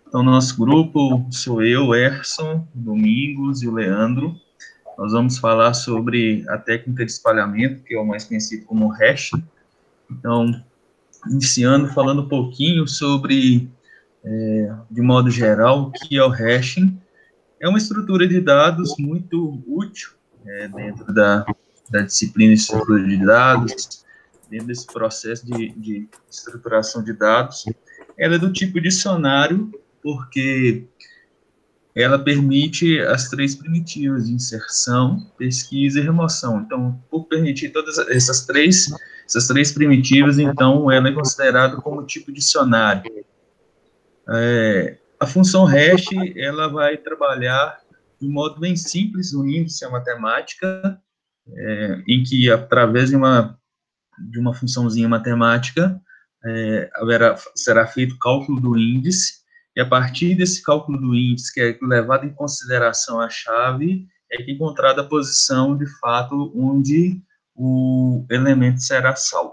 Então, nosso grupo sou eu, Erson, Domingos e o Leandro. Nós vamos falar sobre a técnica de espalhamento, que é o mais conhecido como hashing. Então, iniciando falando um pouquinho sobre, de modo geral, o que é o hashing. É uma estrutura de dados muito útil dentro da disciplina de estrutura de dados, dentro desse processo de estruturação de dados. Ela é do tipo dicionário, porque ela permite as três primitivas de inserção, pesquisa e remoção. Então, por permitir todas essas três primitivas, então, ela é considerada como tipo dicionário. A função hash, ela vai trabalhar de um modo bem simples, unindo-se à matemática, em que, através de uma funçãozinha matemática, será feito o cálculo do índice, e a partir desse cálculo do índice, que é levado em consideração a chave, é que é encontrada a posição, de fato, onde o elemento será salvo.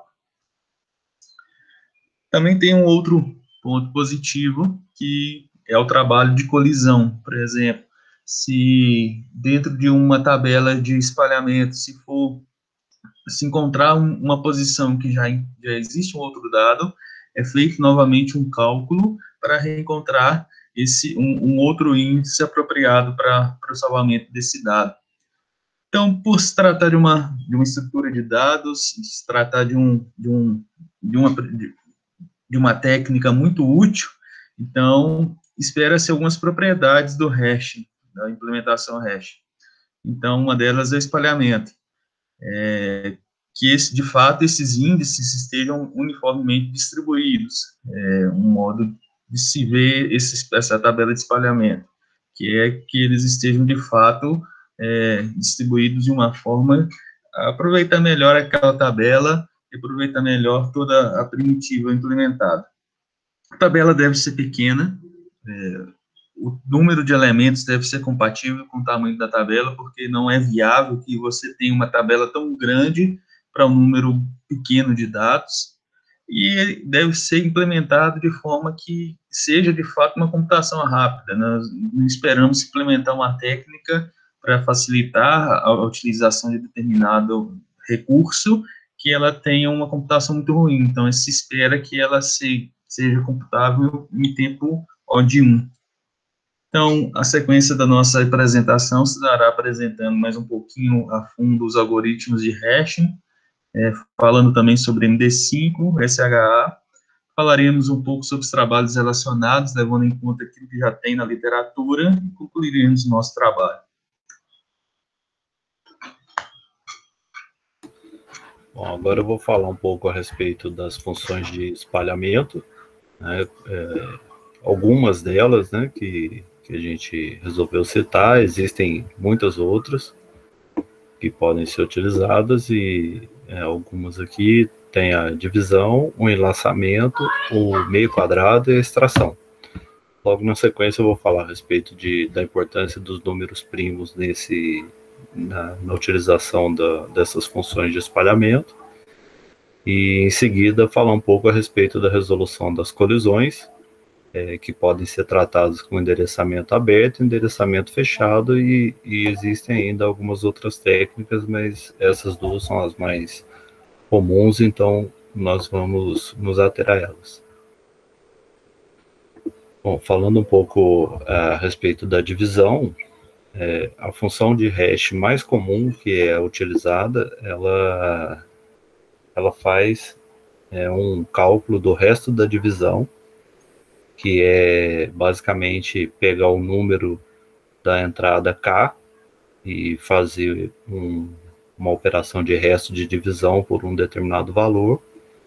Também tem um outro ponto positivo, que é o trabalho de colisão. Por exemplo, se dentro de uma tabela de espalhamento, se encontrar uma posição que já existe um outro dado, é feito novamente um cálculo para reencontrar um outro índice apropriado para o salvamento desse dado. Então, por se tratar de uma estrutura de dados, se tratar de uma técnica muito útil, então, espera-se algumas propriedades do hash, da implementação hash. Então, uma delas é o espalhamento. Que, de fato, esses índices estejam uniformemente distribuídos. Um modo de se ver essa tabela de espalhamento, que é que eles estejam, de fato, distribuídos de uma forma a aproveitar melhor aquela tabela e aproveitar melhor toda a primitiva implementada. A tabela deve ser pequena, o número de elementos deve ser compatível com o tamanho da tabela, porque não é viável que você tenha uma tabela tão grande para um número pequeno de dados, e deve ser implementado de forma que seja, de fato, uma computação rápida. Nós não esperamos implementar uma técnica para facilitar a utilização de determinado recurso que ela tenha uma computação muito ruim. Então, se espera que ela seja computável em tempo de 1. Então, a sequência da nossa apresentação se dará apresentando mais um pouquinho a fundo os algoritmos de hashing, falando também sobre MD5, SHA, falaremos um pouco sobre os trabalhos relacionados, levando em conta aquilo que já tem na literatura, e concluiremos o nosso trabalho. Bom, agora eu vou falar um pouco a respeito das funções de espalhamento, né, algumas delas, né, que a gente resolveu citar. Existem muitas outras que podem ser utilizadas, e algumas aqui tem a divisão, o enlaçamento, o meio quadrado e a extração. Logo na sequência eu vou falar a respeito da importância dos números primos na utilização dessas funções de espalhamento, e em seguida falar um pouco a respeito da resolução das colisões, que podem ser tratadas com endereçamento aberto, endereçamento fechado, e existem ainda algumas outras técnicas, mas essas duas são as mais comuns, então nós vamos nos ater a elas. Bom, falando um pouco a respeito da divisão, a função de hash mais comum que é utilizada, ela faz um cálculo do resto da divisão, que é basicamente pegar o número da entrada K e fazer uma operação de resto de divisão por um determinado valor.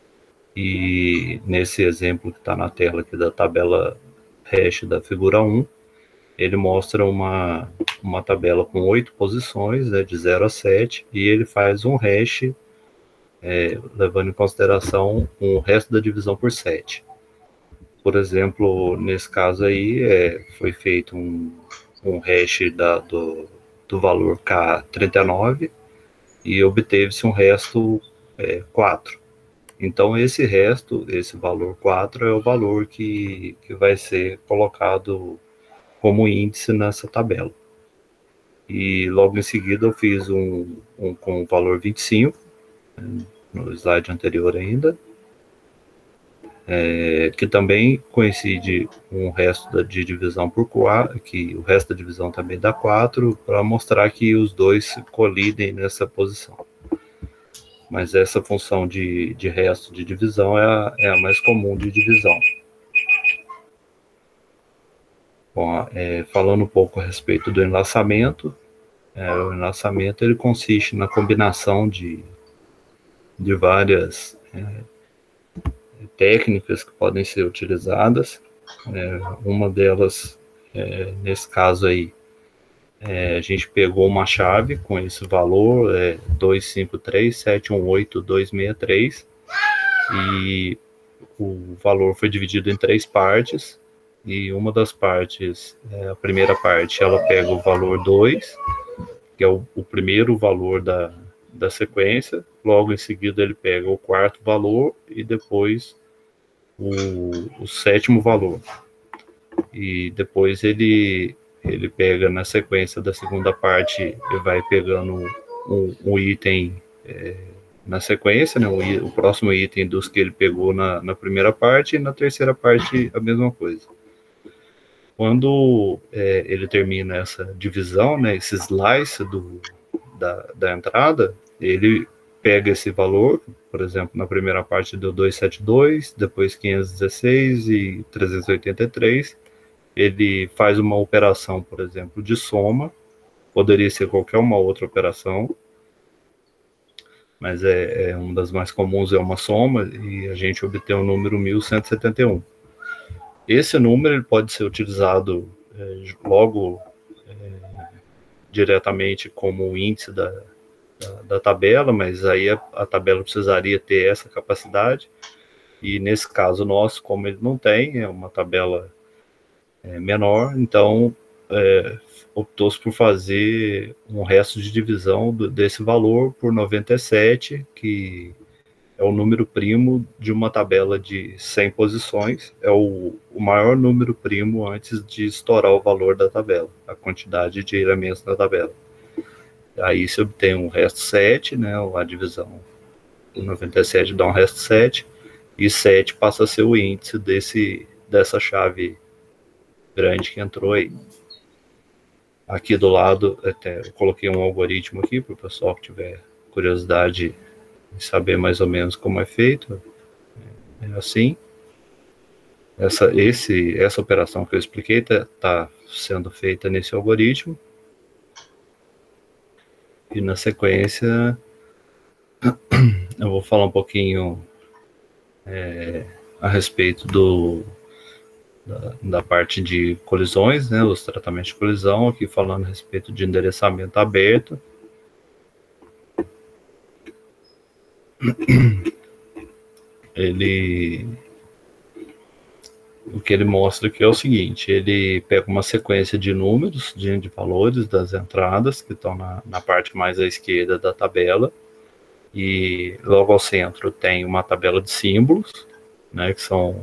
E nesse exemplo que está na tela aqui da tabela hash da figura 1, ele mostra uma tabela com 8 posições, de 0 a 7, e ele faz um hash levando em consideração o resto da divisão por 7. Por exemplo, nesse caso aí, foi feito um hash do valor K39 e obteve-se um resto 4. Então, esse resto, esse valor 4, é o valor que vai ser colocado como índice nessa tabela. E logo em seguida eu fiz um com o valor 25, no slide anterior ainda, que também coincide com o resto de divisão por 4, que o resto da divisão também dá 4, para mostrar que os dois colidem nessa posição. Mas essa função de resto de divisão é a mais comum de divisão. Bom, falando um pouco a respeito do enlaçamento, o enlaçamento ele consiste na combinação de várias técnicas que podem ser utilizadas. Uma delas, nesse caso aí, a gente pegou uma chave com esse valor, 253.718.263, e o valor foi dividido em 3 partes, e uma das partes, a primeira parte, ela pega o valor 2, que é o primeiro valor da sequência, logo em seguida ele pega o 4º valor e depois o 7º valor. E depois ele pega na sequência da segunda parte e vai pegando um item na sequência, né, o próximo item dos que ele pegou na primeira parte, e na terceira parte a mesma coisa. Quando ele termina essa divisão, né, esse slice da entrada, ele pega esse valor, por exemplo, na primeira parte deu 272, depois 516 e 383, ele faz uma operação, por exemplo, de soma, poderia ser qualquer uma outra operação, mas uma das mais comuns é uma soma, e a gente obtém o número 1171. Esse número ele pode ser utilizado logo diretamente como índice da tabela, mas aí a tabela precisaria ter essa capacidade, e nesse caso nosso, como ele não tem, é uma tabela menor, então optou-se por fazer um resto de divisão desse valor por 97, que é o número primo de uma tabela de 100 posições, é o maior número primo antes de estourar o valor da tabela, a quantidade de elementos da tabela. Aí se obtém um resto 7, né, a divisão do 97 dá um resto 7, e 7 passa a ser o índice dessa chave grande que entrou aí. Aqui do lado, eu coloquei um algoritmo aqui para o pessoal que tiver curiosidade de saber mais ou menos como é feito. É assim. Essa operação que eu expliquei está sendo feita nesse algoritmo. E na sequência, eu vou falar um pouquinho a respeito da parte de colisões, né, os tratamentos de colisão, aqui falando a respeito de endereçamento aberto. O que ele mostra aqui é o seguinte: ele pega uma sequência de números, de valores das entradas, que estão na parte mais à esquerda da tabela, e logo ao centro tem uma tabela de símbolos, né, que são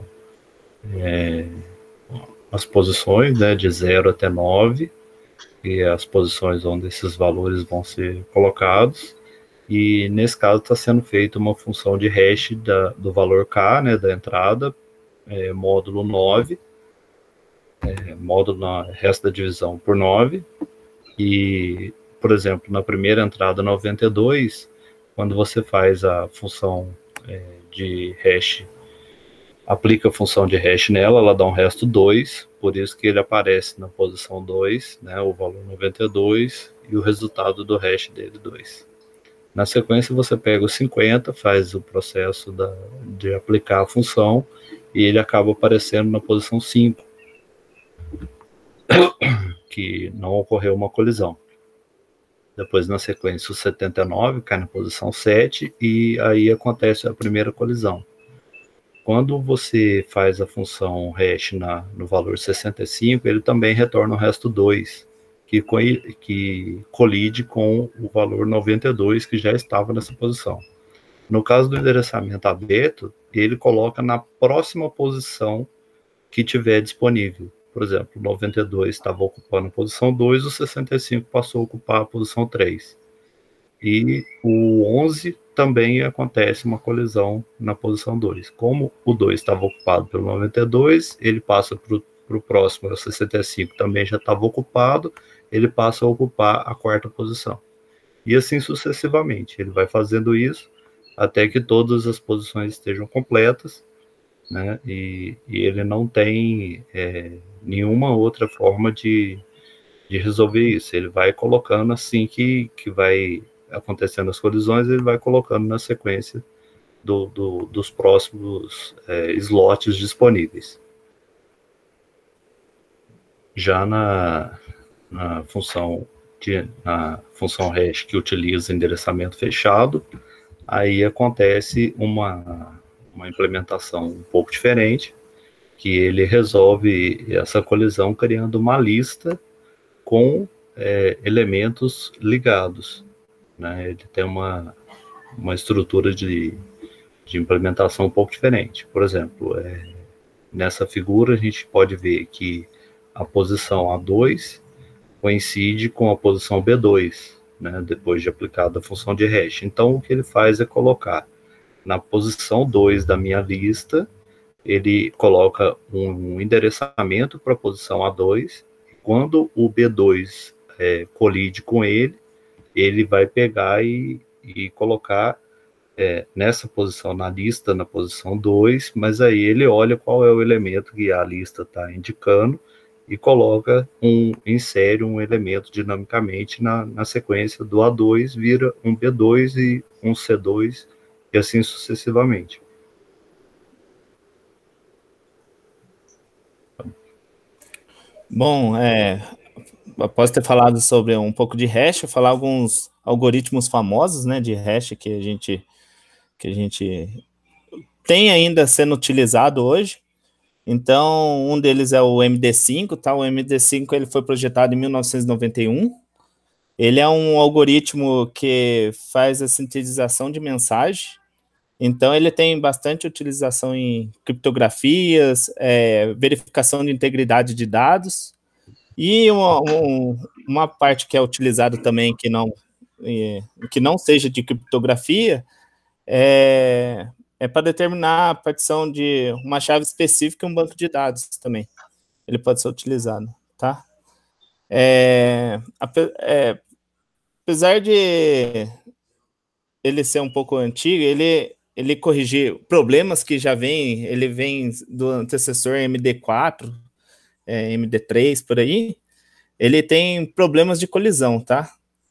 as posições, né, de 0 até 9, e as posições onde esses valores vão ser colocados. E nesse caso está sendo feita uma função de hash do valor K, né, da entrada, módulo 9, módulo resto da divisão por 9, e, por exemplo, na primeira entrada 92, quando você faz a função de hash, aplica a função de hash nela, ela dá um resto 2, por isso que ele aparece na posição 2, né, o valor 92, e o resultado do hash dele 2. Na sequência, você pega o 50, faz o processo de aplicar a função, e ele acaba aparecendo na posição 5, que não ocorreu uma colisão. Depois, na sequência, o 79 cai na posição 7, e aí acontece a primeira colisão. Quando você faz a função hash no valor 65, ele também retorna o resto 2, que colide com o valor 92, que já estava nessa posição. No caso do endereçamento aberto, ele coloca na próxima posição que tiver disponível. Por exemplo, o 92 estava ocupando a posição 2, o 65 passou a ocupar a posição 3. E o 11 também acontece uma colisão na posição 2. Como o 2 estava ocupado pelo 92, ele passa para o próximo, o 65 também já estava ocupado, ele passa a ocupar a quarta posição. E assim sucessivamente. Ele vai fazendo isso até que todas as posições estejam completas, né? E ele não tem nenhuma outra forma de resolver isso. Ele vai colocando assim que vai acontecendo as colisões, ele vai colocando na sequência dos próximos slots disponíveis. Já na função hash que utiliza endereçamento fechado, aí acontece uma implementação um pouco diferente, que ele resolve essa colisão criando uma lista com elementos ligados, né? Ele tem uma estrutura de implementação um pouco diferente. Por exemplo, nessa figura a gente pode ver que a posição A2 coincide com a posição B2, né, depois de aplicada a função de hash. Então, o que ele faz é colocar na posição 2 da minha lista, ele coloca um endereçamento para a posição A2. Quando o B2 colide com ele, ele vai pegar e colocar nessa posição na lista, na posição 2, mas aí ele olha qual é o elemento que a lista está indicando e coloca insere um elemento dinamicamente na sequência do A2, vira um B2 e um C2, e assim sucessivamente. Bom, após ter falado sobre um pouco de hash, eu falar alguns algoritmos famosos, né, de hash que a gente tem ainda sendo utilizado hoje. Então, um deles é o MD5, tá? O MD5 ele foi projetado em 1991. Ele é um algoritmo que faz a sintetização de mensagem. Então, ele tem bastante utilização em criptografias, verificação de integridade de dados. E uma parte que é utilizada também que não seja de criptografia é para determinar a partição de uma chave específica em um banco de dados também. Ele pode ser utilizado, tá? Apesar de ele ser um pouco antigo, ele corrigir problemas que ele vem do antecessor MD4, MD3, por aí. Ele tem problemas de colisão, tá?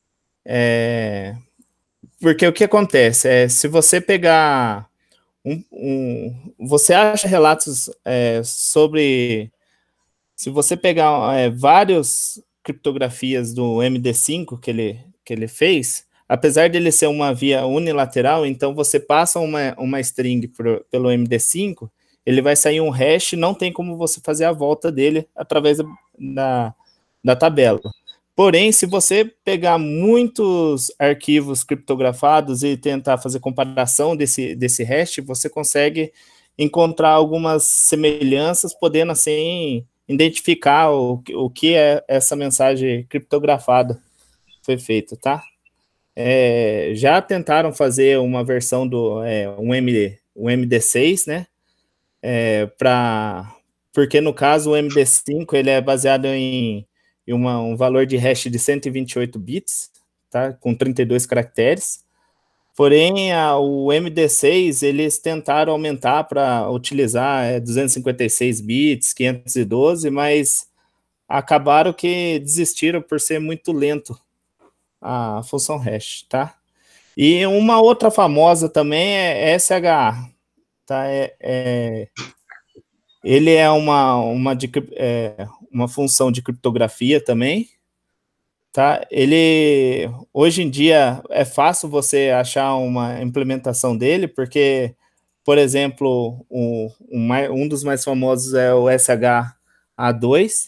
Porque o que acontece? Se você pegar você acha relatos sobre... Se você pegar várias criptografias do MD5 que ele fez, apesar de ele ser uma via unilateral, então você passa uma string pelo MD5, ele vai sair um hash, não tem como você fazer a volta dele através da tabela. Porém, se você pegar muitos arquivos criptografados e tentar fazer comparação desse hash, você consegue encontrar algumas semelhanças, podendo assim identificar o que é essa mensagem criptografada foi feita, tá? Já tentaram fazer uma versão do um MD6, né? Porque no caso o MD5 ele é baseado em um valor de hash de 128 bits, tá? Com 32 caracteres. Porém, o MD6, eles tentaram aumentar para utilizar 256 bits, 512, mas acabaram que desistiram por ser muito lento a função hash, tá? E uma outra famosa também é SHA, tá? Ele é uma função de criptografia também, tá? Hoje em dia é fácil você achar uma implementação dele, porque, por exemplo, um dos mais famosos é o SHA-2.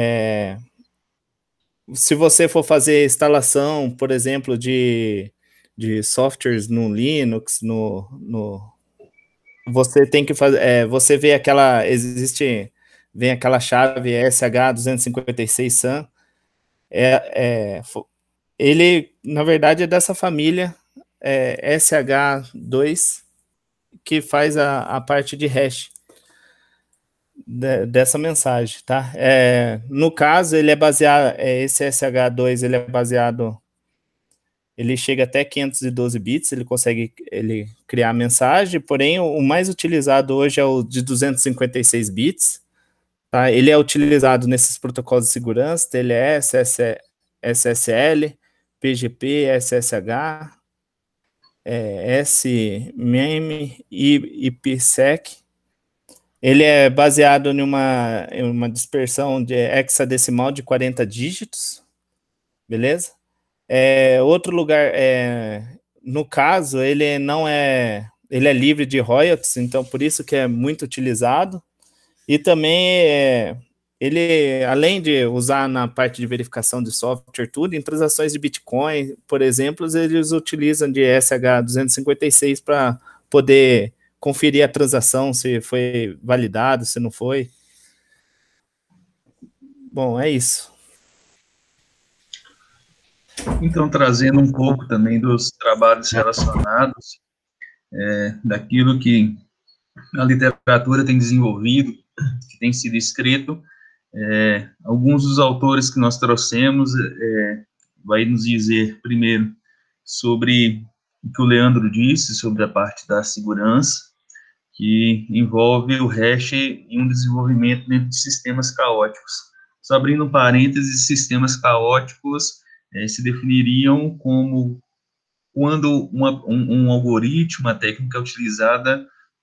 Se você for fazer instalação, por exemplo, de de softwares no Linux, você tem que fazer, você vê vem aquela chave SH256 SAN, ele, na verdade, é dessa família SH2, que faz a parte de hash dessa mensagem, tá? No caso, ele é baseado, esse SH2, ele é baseado, ele chega até 512 bits, ele consegue criar mensagem, porém, o mais utilizado hoje é o de 256 bits, tá? Ele é utilizado nesses protocolos de segurança, TLS, SSL, PGP, SSH, SMEM e IPsec. Ele é baseado em uma dispersão de hexadecimal de 40 dígitos, beleza? Outro lugar, no caso, ele é livre de royalties, então por isso que é muito utilizado. E também, ele, além de usar na parte de verificação de software, tudo, em transações de Bitcoin, por exemplo, eles utilizam de SH256 para poder conferir a transação, se foi validado, se não foi. Bom, é isso. Então, trazendo um pouco também dos trabalhos relacionados, daquilo que a literatura tem desenvolvido, que tem sido escrito, alguns dos autores que nós trouxemos vai nos dizer, primeiro, sobre o que o Leandro disse, sobre a parte da segurança, que envolve o hash em um desenvolvimento dentro de sistemas caóticos. Só abrindo um parênteses, sistemas caóticos se definiriam como quando um algoritmo, uma técnica utilizada,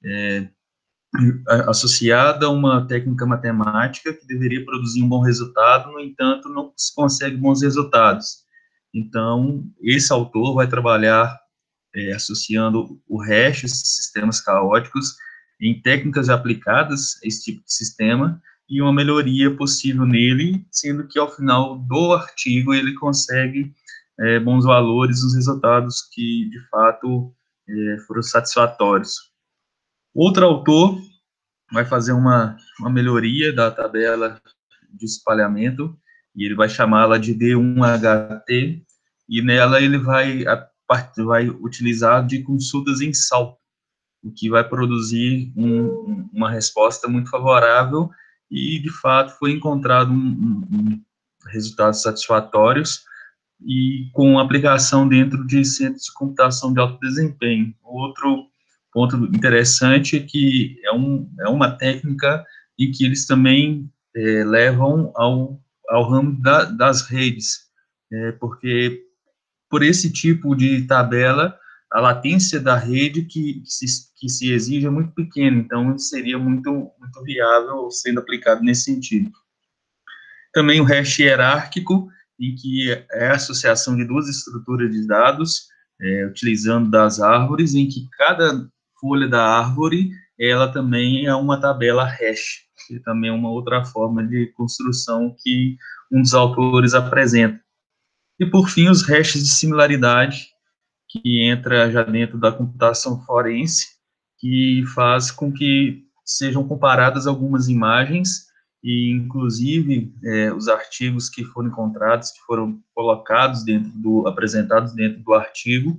associada a uma técnica matemática que deveria produzir um bom resultado, no entanto, não se consegue bons resultados. Então, esse autor vai trabalhar associando o hash, esses sistemas caóticos, em técnicas aplicadas a esse tipo de sistema, e uma melhoria possível nele, sendo que ao final do artigo ele consegue bons valores, os resultados que, de fato, foram satisfatórios. Outro autor vai fazer uma melhoria da tabela de espalhamento, e ele vai chamá-la de D1HT, e nela ele vai utilizar de consultas em salto, o que vai produzir uma resposta muito favorável, e, de fato, foi encontrado resultados satisfatórios, e com aplicação dentro de centros de computação de alto desempenho. Outro ponto interessante é que é uma técnica em que eles também levam ao ramo das redes, porque por esse tipo de tabela, a latência da rede que se exige é muito pequena, então seria muito, muito viável sendo aplicado nesse sentido. Também o hash hierárquico, em que é a associação de duas estruturas de dados, utilizando das árvores, em que cada folha da árvore, ela também é uma tabela hash, que também é uma outra forma de construção que um dos autores apresenta. E, por fim, os hashes de similaridade, que entra já dentro da computação forense, que faz com que sejam comparadas algumas imagens, e, inclusive, os artigos que foram encontrados, que foram colocados apresentados dentro do artigo,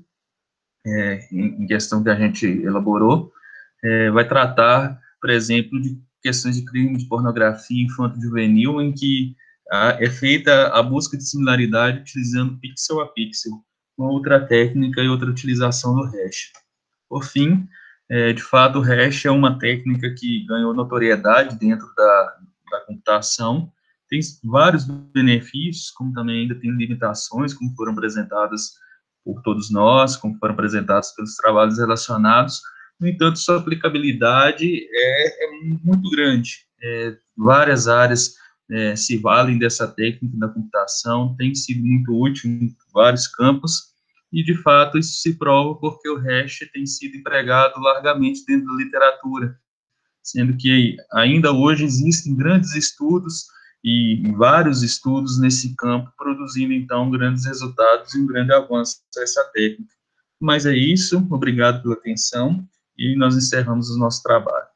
em questão que a gente elaborou, vai tratar, por exemplo, de questões de crime de pornografia infanto-juvenil, em que é feita a busca de similaridade utilizando pixel a pixel, uma outra técnica e outra utilização do hash. Por fim, de fato, o hash é uma técnica que ganhou notoriedade dentro da computação, tem vários benefícios, como também ainda tem limitações, como foram apresentadas por todos nós, como foram apresentados pelos trabalhos relacionados. No entanto, sua aplicabilidade é muito grande. Várias áreas se valem dessa técnica da computação, tem sido muito útil em vários campos, e, de fato, isso se prova porque o hash tem sido empregado largamente dentro da literatura, sendo que ainda hoje existem grandes estudos e vários estudos nesse campo, produzindo, então, grandes resultados e um grande avanço dessa técnica. Mas é isso, obrigado pela atenção, e nós encerramos o nosso trabalho.